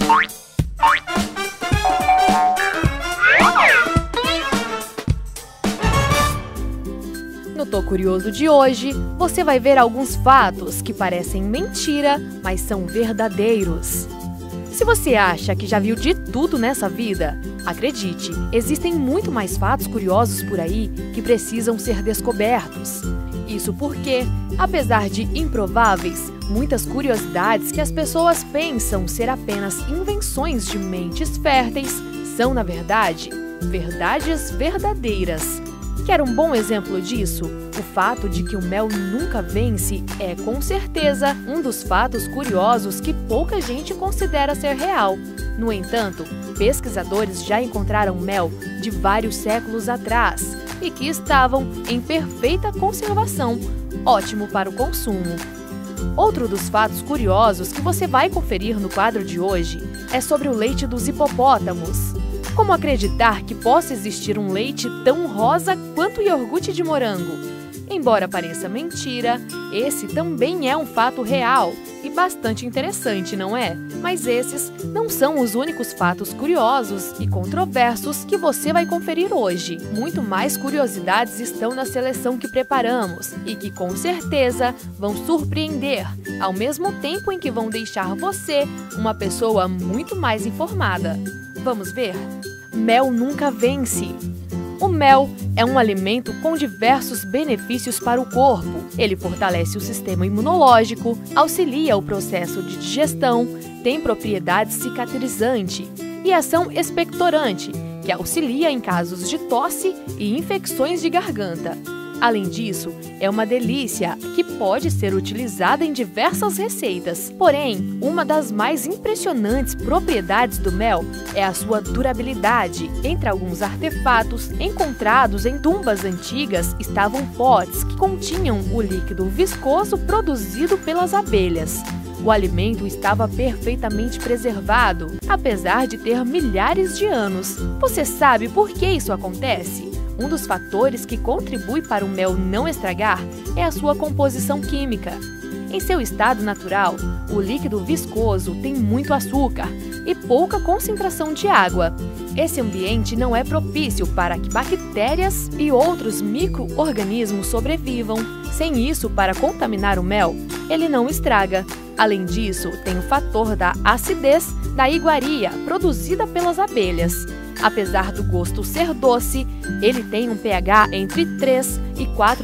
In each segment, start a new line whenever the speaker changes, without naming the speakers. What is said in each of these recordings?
No Tô Curioso de hoje, você vai ver alguns fatos que parecem mentira, mas são verdadeiros. Se você acha que já viu de tudo nessa vida, acredite, existem muito mais fatos curiosos por aí que precisam ser descobertos. Isso porque, apesar de improváveis, muitas curiosidades que as pessoas pensam ser apenas invenções de mentes férteis são, na verdade, verdades verdadeiras. Quer um bom exemplo disso? O fato de que o mel nunca vence é, com certeza, um dos fatos curiosos que pouca gente considera ser real. No entanto, pesquisadores já encontraram mel de vários séculos atrás e que estavam em perfeita conservação, ótimo para o consumo. Outro dos fatos curiosos que você vai conferir no quadro de hoje é sobre o leite dos hipopótamos. Como acreditar que possa existir um leite tão rosa quanto o iogurte de morango? Embora pareça mentira, esse também é um fato real e bastante interessante, não é? Mas esses não são os únicos fatos curiosos e controversos que você vai conferir hoje. Muito mais curiosidades estão na seleção que preparamos e que com certeza vão surpreender, ao mesmo tempo em que vão deixar você uma pessoa muito mais informada. Vamos ver? Mel nunca vence. O mel é um alimento com diversos benefícios para o corpo. Ele fortalece o sistema imunológico, auxilia o processo de digestão, tem propriedade cicatrizante e ação expectorante, que auxilia em casos de tosse e infecções de garganta. Além disso, é uma delícia que pode ser utilizada em diversas receitas. Porém, uma das mais impressionantes propriedades do mel é a sua durabilidade. Entre alguns artefatos encontrados em tumbas antigas estavam potes que continham o líquido viscoso produzido pelas abelhas. O alimento estava perfeitamente preservado, apesar de ter milhares de anos. Você sabe por que isso acontece? Um dos fatores que contribui para o mel não estragar é a sua composição química. Em seu estado natural, o líquido viscoso tem muito açúcar e pouca concentração de água. Esse ambiente não é propício para que bactérias e outros micro-organismos sobrevivam. Sem isso, para contaminar o mel, ele não estraga. Além disso, tem o fator da acidez da iguaria produzida pelas abelhas. Apesar do gosto ser doce, ele tem um pH entre 3 e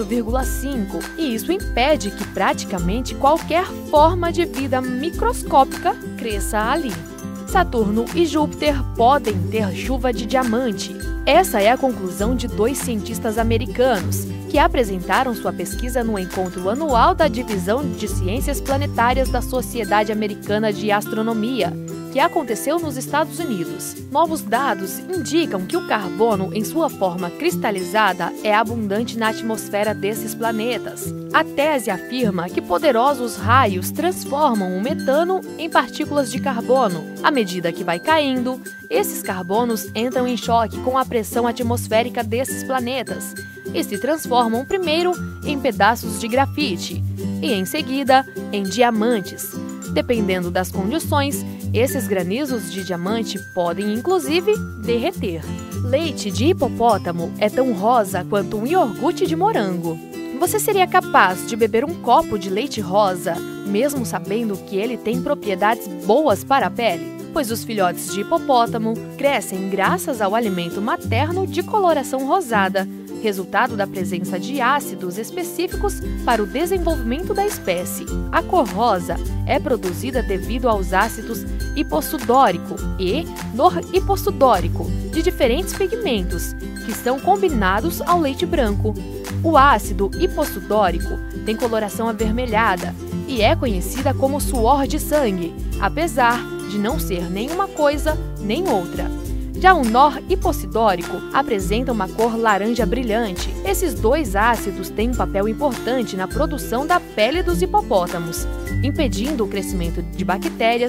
4,5 e isso impede que praticamente qualquer forma de vida microscópica cresça ali. Saturno e Júpiter podem ter chuva de diamante. Essa é a conclusão de 2 cientistas americanos que apresentaram sua pesquisa no encontro anual da Divisão de Ciências Planetárias da Sociedade Americana de Astronomia, que aconteceu nos Estados Unidos. Novos dados indicam que o carbono, em sua forma cristalizada, é abundante na atmosfera desses planetas. A tese afirma que poderosos raios transformam o metano em partículas de carbono. À medida que vai caindo, esses carbonos entram em choque com a pressão atmosférica desses planetas e se transformam primeiro em pedaços de grafite e, em seguida, em diamantes. Dependendo das condições, esses granizos de diamante podem, inclusive, derreter. Leite de hipopótamo é tão rosa quanto um iogurte de morango. Você seria capaz de beber um copo de leite rosa, mesmo sabendo que ele tem propriedades boas para a pele? Pois os filhotes de hipopótamo crescem graças ao alimento materno de coloração rosada, resultado da presença de ácidos específicos para o desenvolvimento da espécie. A cor rosa é produzida devido aos ácidos hipossudórico e norhipossudórico de diferentes pigmentos, que são combinados ao leite branco. O ácido hipossudórico tem coloração avermelhada e é conhecida como suor de sangue, apesar de não ser nem uma coisa nem outra. Já o norhipossidórico apresenta uma cor laranja brilhante. Esses 2 ácidos têm um papel importante na produção da pele dos hipopótamos, impedindo o crescimento de bactérias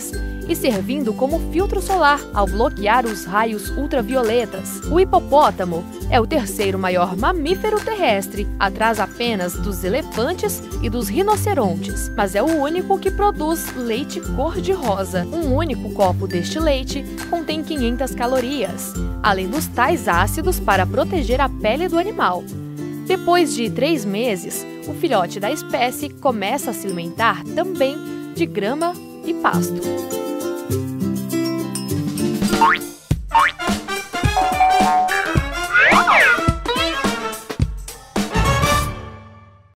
e servindo como filtro solar ao bloquear os raios ultravioletas. O hipopótamo é o terceiro maior mamífero terrestre, atrás apenas dos elefantes e dos rinocerontes, mas é o único que produz leite cor-de-rosa. Um único copo deste leite contém 500 calorias, além dos tais ácidos para proteger a pele do animal. Depois de 3 meses, o filhote da espécie começa a se alimentar também de grama e pasto.